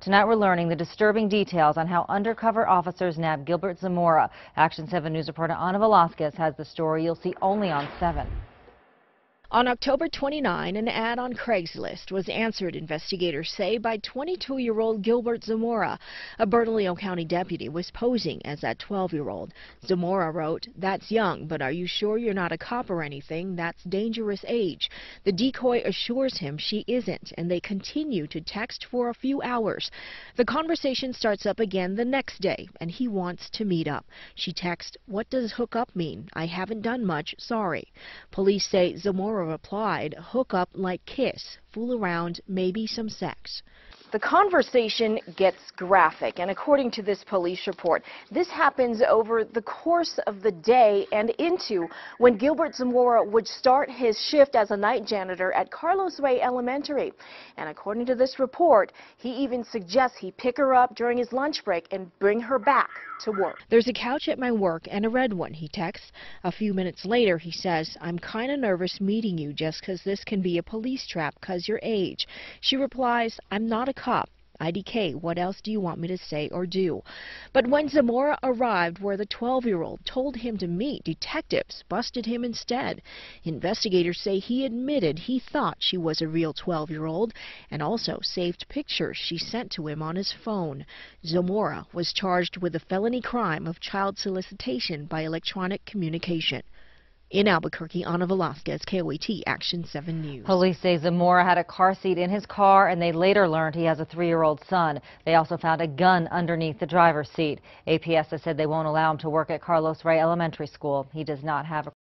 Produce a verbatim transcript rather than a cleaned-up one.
Tonight we're learning the disturbing details on how undercover officers nabbed Gilbert Zamora. Action seven News reporter Ana Velasquez has the story you'll see only on seven. On October twenty-ninth, an ad on Craigslist was answered, investigators say, by twenty-two-year-old Gilbert Zamora. A Bernalillo County deputy was posing as that twelve-year-old. Zamora wrote, "That's young, but are you sure you're not a cop or anything? That's dangerous age." The decoy assures him she isn't, and they continue to text for a few hours. The conversation starts up again the next day, and he wants to meet up. She texts, "What does hook up mean? I haven't done much, sorry." Police say Zamora replied, "Hook up like kiss, fool around, maybe some sex." The conversation gets graphic, and according to this police report, this happens over the course of the day and into when Gilbert Zamora would start his shift as a night janitor at Carlos Way Elementary. And according to this report, he even suggests he pick her up during his lunch break and bring her back to work. "There's a couch at my work and a red one," he texts. A few minutes later, he says, "I'm kind of nervous meeting you just because this can be a police trap because your age." She replies, "I'm not a cop. I D K, what else do you want me to say or do?" But when Zamora arrived where the twelve-year-old told him to meet, detectives busted him instead. Investigators say he admitted he thought she was a real twelve-year-old and also saved pictures she sent to him on his phone. Zamora was charged with the felony crime of child solicitation by electronic communication. In Albuquerque, Ana Velasquez, K O A T Action seven News. Police say Zamora had a car seat in his car, and they later learned he has a three-year-old son. They also found a gun underneath the driver's seat. A P S has said they won't allow him to work at Carlos Ray Elementary School. He does not have a